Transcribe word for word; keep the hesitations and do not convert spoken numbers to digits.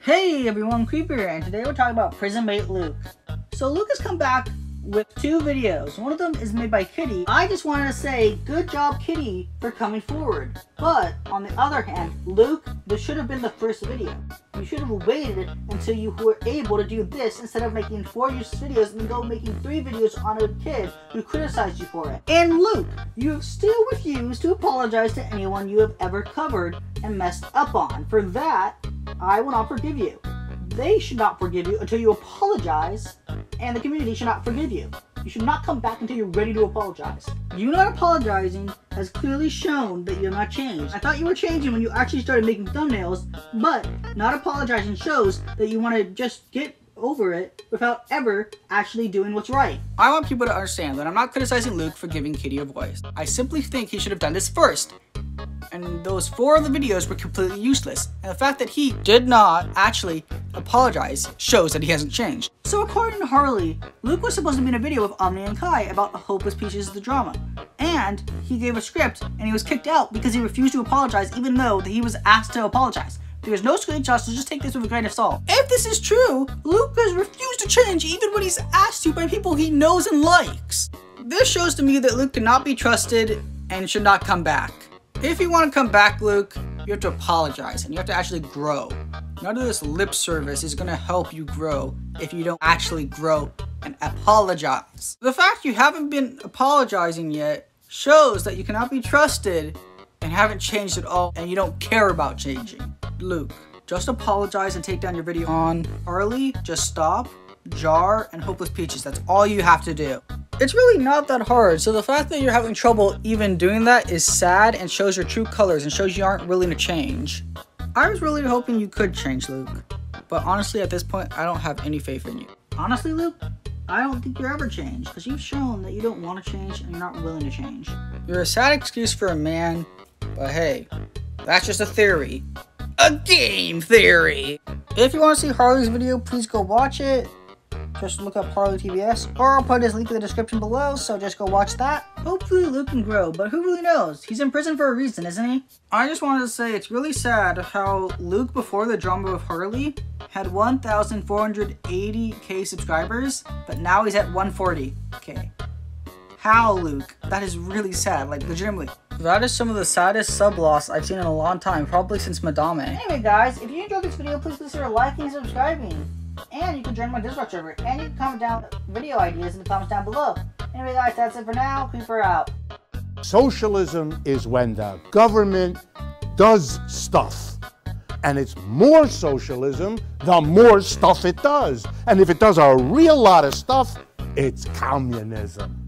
Hey everyone, Creeper, and today we're talking about Prison Mate Luke. So Luke has come back with two videos. One of them is made by Kitty. I just wanted to say, good job Kitty for coming forward. But, on the other hand, Luke, this should have been the first video. You should have waited until you were able to do this instead of making four useless videos and then go making three videos on a kid who criticized you for it. And Luke, you have still refused to apologize to anyone you have ever covered and messed up on. For that, I will not forgive you. They should not forgive you until you apologize, and the community should not forgive you. You should not come back until you're ready to apologize. You not apologizing has clearly shown that you have not changed. I thought you were changing when you actually started making thumbnails, but not apologizing shows that you want to just get over it without ever actually doing what's right. I want people to understand that I'm not criticizing Luke for giving Kitty a voice. I simply think he should have done this first. And those four of the videos were completely useless. And the fact that he did not actually apologize shows that he hasn't changed. So according to Harley, Luke was supposed to be in a video with Omni and Kai about Hopeless Peaches of the drama. And he gave a script and he was kicked out because he refused to apologize even though he was asked to apologize. There's no screenshots, so just take this with a grain of salt. If this is true, Luke has refused to change even when he's asked to by people he knows and likes. This shows to me that Luke cannot be trusted and should not come back. If you want to come back, Luke, you have to apologize and you have to actually grow. None of this lip service is going to help you grow if you don't actually grow and apologize. The fact you haven't been apologizing yet shows that you cannot be trusted and haven't changed at all and you don't care about changing. Luke, just apologize and take down your video on Harley, just stop, Jar, and Hopeless Peaches. That's all you have to do. It's really not that hard, so the fact that you're having trouble even doing that is sad and shows your true colors and shows you aren't willing to change. I was really hoping you could change, Luke, but honestly at this point I don't have any faith in you. Honestly, Luke, I don't think you're ever changed because you've shown that you don't want to change and you're not willing to change. You're a sad excuse for a man, but hey, that's just a theory. A game theory! If you want to see Harley's video, please go watch it. Just look up Harley T V S, or I'll put his link in the description below, so just go watch that. Hopefully Luke can grow, but who really knows? He's in prison for a reason, isn't he? I just wanted to say it's really sad how Luke, before the drama with Harley, had one thousand four hundred eighty K subscribers, but now he's at one hundred forty K. How, Luke? That is really sad, like legitimately. That is some of the saddest sub loss I've seen in a long time, probably since Madame. Anyway guys, if you enjoyed this video, please consider liking and subscribing. And you can join my Discord server, and you can comment down video ideas in the comments down below. Anyway guys, that's it for now. Creeper out. Socialism is when the government does stuff. And it's more socialism the more stuff it does. And if it does a real lot of stuff, it's communism.